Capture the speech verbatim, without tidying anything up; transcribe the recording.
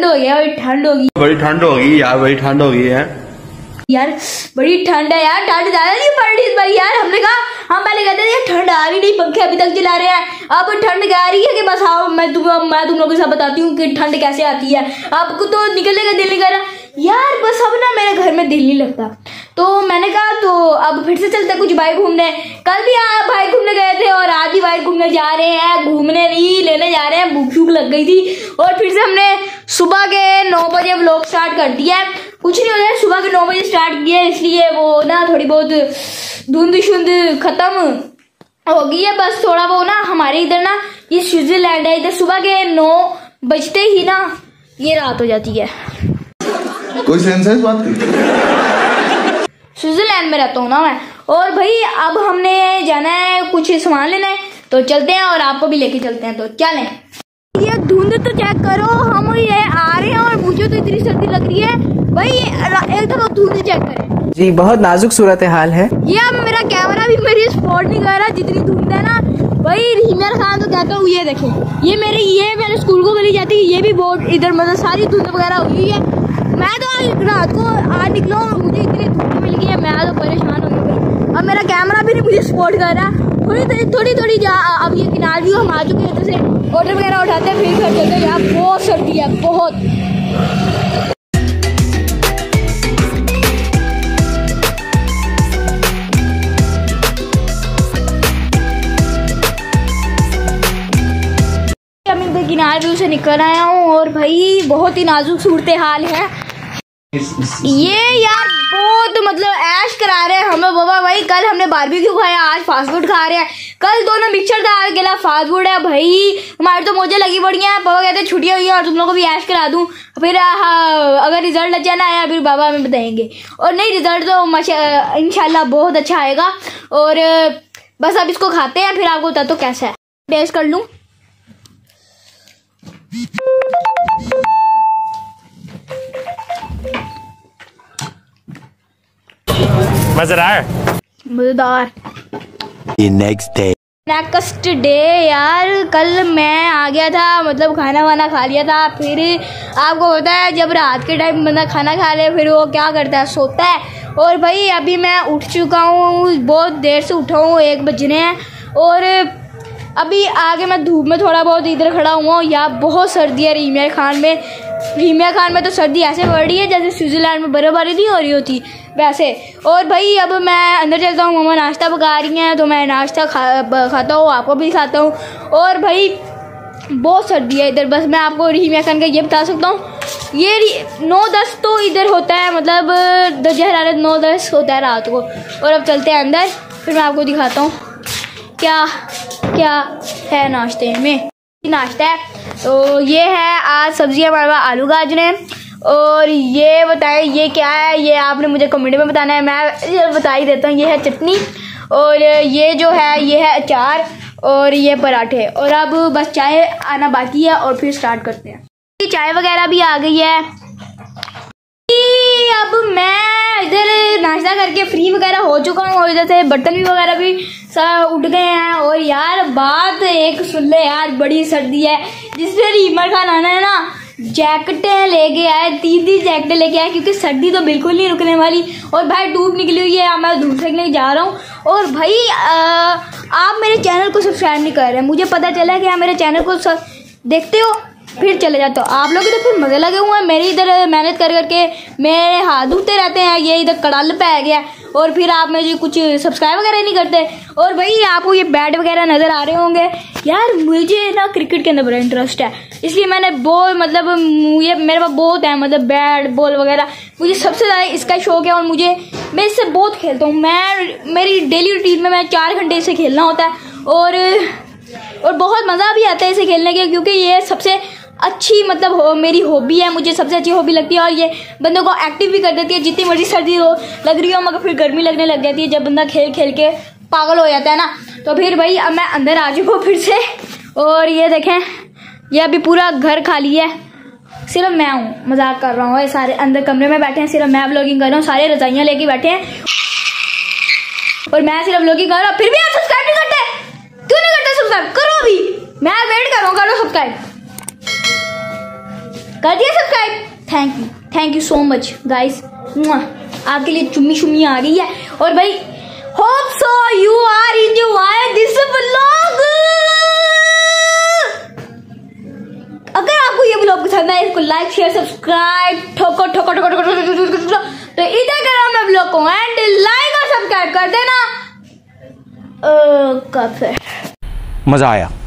हो गया, बड़ी ठंड होगी, बड़ी ठंड होगी यार, बड़ी ठंड होगी है यार, बड़ी ठंड है यार, ठंड ज्यादा नहीं पड़ रही इस बार यार। हमने कहा हम पहले कहते थे ठंड आ रही नहीं, पंखे अभी तक चला रहे हैं, अब ठंड क्या आ रही है कि बस हाँ मैं तुम मैं तुम लोगों के साथ बताती हूँ कि ठंड कैसे आती है। आपको तो निकलने का दिल नहीं कर रहा यार, बस अब ना मेरे घर में दिल नहीं लगता, तो मैंने कहा तो अब फिर से चलते कुछ बाइक घूमने। कल भी आप बाइक घूमने गए थे और आज भी बाइक घूमने जा रहे हैं, घूमने नहीं लेने जा रहे हैं, भूख भूख लग गई थी और फिर से हमने सुबह के नौ बजे व्लॉग स्टार्ट कर दिया है। कुछ नहीं हो रहा है, सुबह के नौ बजे स्टार्ट किया इसलिए वो ना थोड़ी बहुत धुंध शुंध खत्म हो गई है, बस थोड़ा वो ना हमारे इधर ना ये स्विट्जरलैंड है, इधर सुबह के नौ बजते ही ना ये रात हो जाती है। कोई सेंस है इस बात की? स्विट्जरलैंड में रहता हूँ ना मैं। और भाई अब हमने जाना है कुछ सामान लेना है, तो चलते हैं और आपको भी लेके चलते हैं, तो चलें। ये धुंध तो चेक करो, हम ये आ रहे हैं और मुझे तो इतनी सर्दी लग रही है भाई, एक दफा धुंध चेक करें जी, बहुत नाजुक सूरत हाल है। ये अब मेरा कैमरा भी मेरी स्पॉट नहीं कर रहा, जितनी धुंध है ना भाई। रीमियर खान तो कहता हूँ, ये देखें, ये मेरे ये मैंने स्कूल को गली जाती है, ये भी बहुत इधर मतलब सारी धुंध वगैरह हुई है। मैं तो आज रात को आज निकला हूँ, मुझे इतनी धुंध मिल गई है, मैं तो परेशान हो गई। अब मेरा कैमरा भी नहीं मुझे सपोर्ट कर रहा, थोड़ी थोड़ी थोड़ी जा अब ये किनार भी हम आ चुके हैं, जैसे ऑर्डर वगैरह उठाते हैं फिर घर चलते हैं। यार बहुत सर्दी है, बहुत। मैं किनार भी से निकल आया हूँ और भाई बहुत ही नाजुक सूरत हाल है ये यार, बहुत मतलब ऐश करा रहे हैं हमें बाबा भाई। कल हमने बारबेक्यू खाया, आज फास्ट फूड खा रहे हैं, कल दोनों मिक्सचर था, आज अकेला फास्ट फूड है भाई। हमारे तो मौजें लगी पड़ी हैं, पापा कहते हैं छुट्टियां हुई हैं और तुम लोगों को भी ऐश करा दूं, फिर हाँ, अगर रिजल्ट अच्छा ना आया फिर बाबा हमें बताएंगे। और नहीं, रिजल्ट तो माशा इंशाल्लाह बहुत अच्छा आएगा। और बस अब इसको खाते हैं, फिर आपको बता तो कैसा है, टेस्ट कर लूँ। मजेदार मजेदार। नेक्स्ट डे नेक्स्ट डे यार, कल मैं आ गया था, मतलब खाना वाना खा लिया था। फिर आपको पता है जब रात के टाइम बंदा खाना खा ले फिर वो क्या करता है, सोता है। और भाई अभी मैं उठ चुका हूँ, बहुत देर से उठा हूँ, एक बजने हैं। और अभी आगे मैं धूप में थोड़ा बहुत इधर खड़ा हुआ हूँ, यहाँ बहुत सर्दी है रीमियर खान में। रीमियर खान में तो सर्दी ऐसे बढ़ रही है जैसे स्विट्जरलैंड में बर्फबारी नहीं हो रही होती वैसे। और भाई अब मैं अंदर चलता हूँ, मम्मा नाश्ता पका रही हैं तो मैं नाश्ता खा खाता हूँ, आपको भी खाता हूँ। और भाई बहुत सर्दी है इधर, बस मैं आपको रीमियर खान का ये बता सकता हूँ, ये नौ दस तो इधर होता है, मतलब दर्जा हरारत नौ दस होता है रात को। और अब चलते हैं अंदर, फिर मैं आपको दिखाता हूँ क्या क्या है नाश्ते में। नाश्ता है तो ये है, आज सब्जी हमारे पास आलू गाजरे। और ये बताएं ये क्या है, ये आपने मुझे कमेंट में बताना है, मैं बता ही देता हूँ। ये है चटनी और ये जो है ये है अचार और ये पराठे। और अब बस चाय आना बाकी है और फिर स्टार्ट करते हैं। चाय वगैरह भी आ गई है। अब मैं इधर नाश्ता करके फ्री वगैरह हो चुका हूँ और इधर से बर्तन भी वगैरह भी सब उठ गए हैं। और यार बात एक सुन ले यार, बड़ी सर्दी है, जिससे रीमियर खान आना है ना, जैकेटें लेके आए, तीन तीन जैकेटें लेके आए, क्योंकि सर्दी तो बिल्कुल नहीं रुकने वाली। और भाई धूप निकली हुई है, मैं धूप सेकने जा रहा हूँ। और भाई आ, आप मेरे चैनल को सब्सक्राइब नहीं कर रहे, मुझे पता चला कि आप मेरे चैनल को देखते हो फिर चले जाते हो आप लोग, तो फिर मजे लगे हुए हैं। मेरी इधर मेहनत कर करके मेरे हाथ दुखते रहते हैं, ये इधर कड़ल पे आ गया और फिर आप मुझे कुछ सब्सक्राइब वगैरह नहीं करते। और भाई आपको ये बैट वगैरह नज़र आ रहे होंगे यार, मुझे ना क्रिकेट के अंदर बड़ा इंटरेस्ट है, इसलिए मैंने बॉल मतलब ये मेरे पास बहुत है, मतलब बैट बॉल वगैरह मुझे सबसे ज़्यादा इसका शौक है। और मुझे मैं इससे बहुत खेलता हूँ, मैं मेरी डेली रूटीन में मैं चार घंटे इसे खेलना होता है। और और बहुत मज़ा भी आता है इसे खेलने के, क्योंकि ये सबसे अच्छी मतलब हो मेरी हॉबी है, मुझे सबसे अच्छी हॉबी लगती है। और ये बंदों को एक्टिव भी कर देती है, जितनी मर्जी सर्दी हो लग रही हो मगर फिर गर्मी लगने लग जाती है जब बंदा खेल खेल के पागल हो जाता है ना। तो फिर भाई अब मैं अंदर आ चुका हूँ फिर से। और ये देखें, ये अभी पूरा घर खाली है, सिर्फ मैं हूँ, मजाक कर रहा हूँ। सारे अंदर कमरे में बैठे हैं, सिर्फ मैं व्लॉगिंग कर रहा हूँ, सारे रजाइयाँ लेके बैठे हैं और मैं सिर्फ व्लॉगिंग कर रहा हूँ। फिर भी आप सब्सक्राइब नहीं करते, क्यों नहीं करते? सब्सक्राइब करो, अभी मैं वेट कर रहा हूँ, करो सब्सक्राइब। कर दिया subscribe. Thank you thank you so much guys, आपके लिए चुम्मी शुम्मी आ गई है। और भाई hope so you are enjoy this vlog. अगर आपको ये व्लॉग पसंद आए इसको लाइक शेयर सब्सक्राइब ठोको ठोको ठोको ठोको ठोको। तो इधर करो मैं व्लॉग को एंड लाइक और सब्सक्राइब कर देना। कब से मजा आया।